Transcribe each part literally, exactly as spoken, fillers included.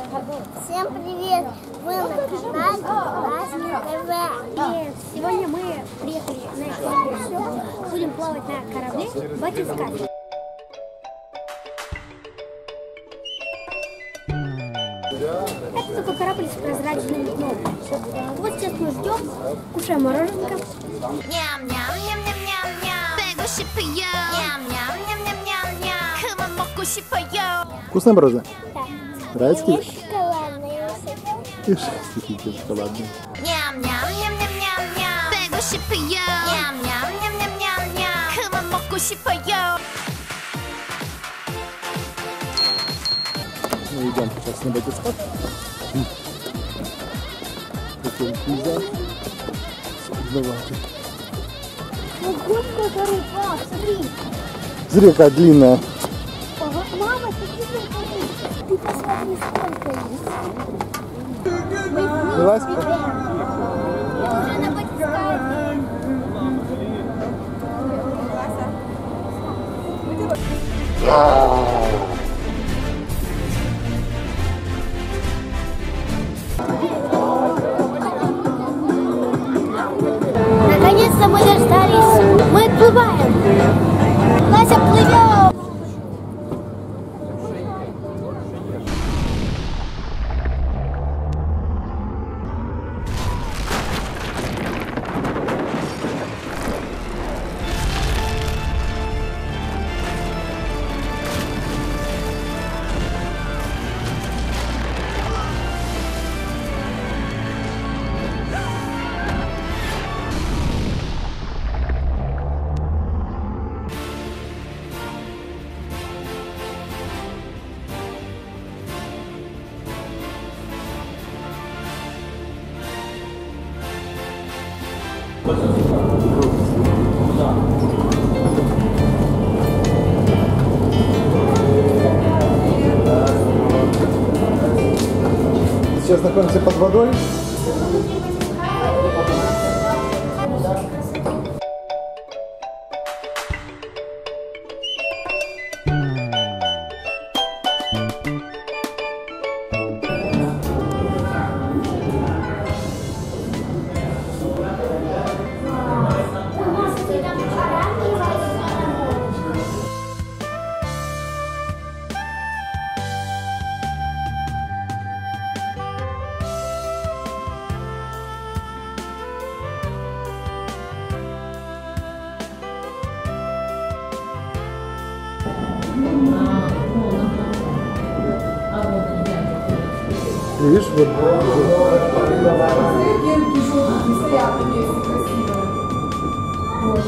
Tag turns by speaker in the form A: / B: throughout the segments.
A: Всем привет! Вы на канале Классный ТВ.
B: Сегодня мы приехали на экскурсию. Будем плавать на корабле «Батискаф». Это такой корабль с прозрачным дном. Вот сейчас мы ждем, кушаем мороженка.
C: Вкусное мороженое?
A: Да.
C: Нравится тебе?
A: Есть шоколадные.
C: И такие шоколадные. Мы идем сейчас на батискаф. Такой пейзаж. Давайте.
B: Ого, который плав, смотри.
C: Смотри, какая длинная.
B: Ого, мама, ты смотри. Ты посмотри, сколько есть.
C: Давай.
B: Я уже на батискафе. Наконец-то мы дождались. Мы отплываем. Настя, плывем.
C: Сейчас находимся под водой. Видишь, вот.
D: Гелки желтые стоят на месте красивые. Вот.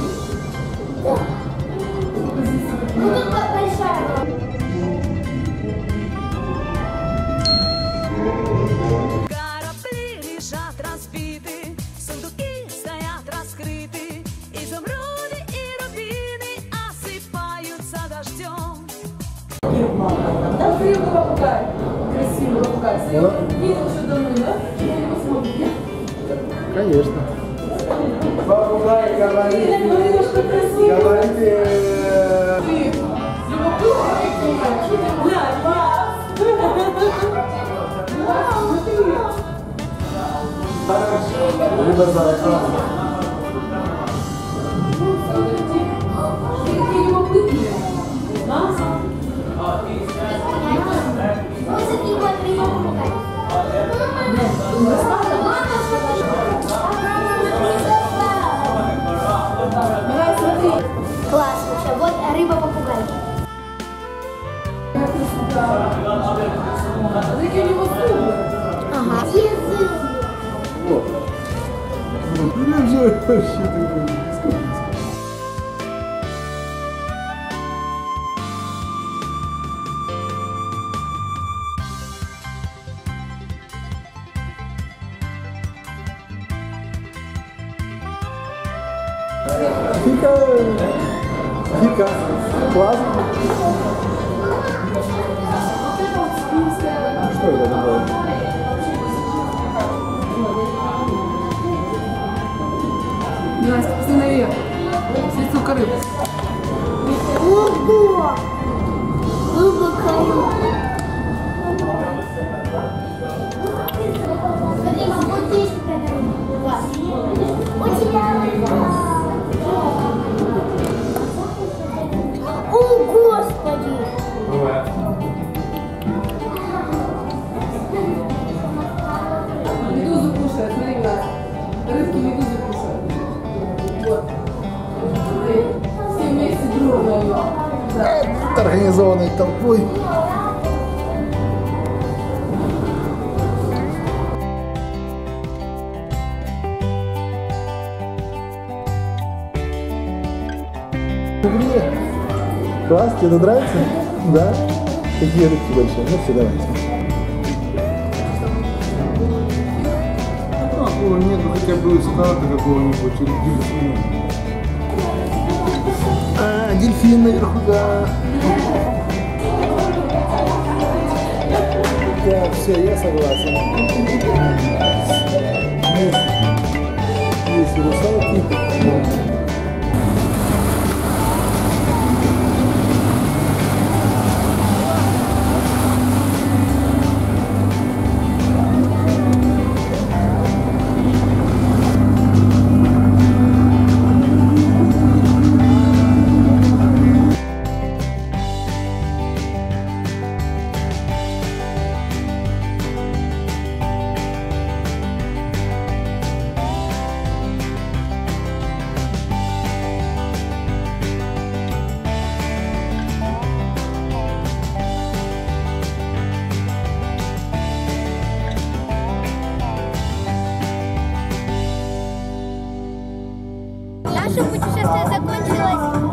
B: Ну тут большая.
E: Корабли лежат разбиты, сундуки стоят раскрыты, изумруды и рубины осыпаются дождем.
D: Там крылья попугай. Красивый попугай. Видел уже давно, да? Посмотрите.
C: Конечно.
D: Попугай, говорит. Говорит, что красивый.
C: Говорите.
D: Ты любопытный? Глянь, класс.
C: Ребята,
D: Какие любопытные. А? Давай, смотри.
B: Класс, вообще. Вот рыба-попугай.
D: Какие у него зубы.
B: Ага.
C: вот. Приезжай вообще такой близко. Фика! Фика! Классно! Что это такое?
D: Настя, посмотри наверх. Средство рыбы.
B: Ого! Рыба-каюта.
C: организованной толпой. Класс, тебе это нравится? Да? Какие рыбки большие? Ну все, давайте. О, нет, ну хотя бы салата какого-нибудь или дельфина. А, дельфин наверху, да. Так, все, я согласен. Есть и русалки.
B: Наше путешествие закончилось.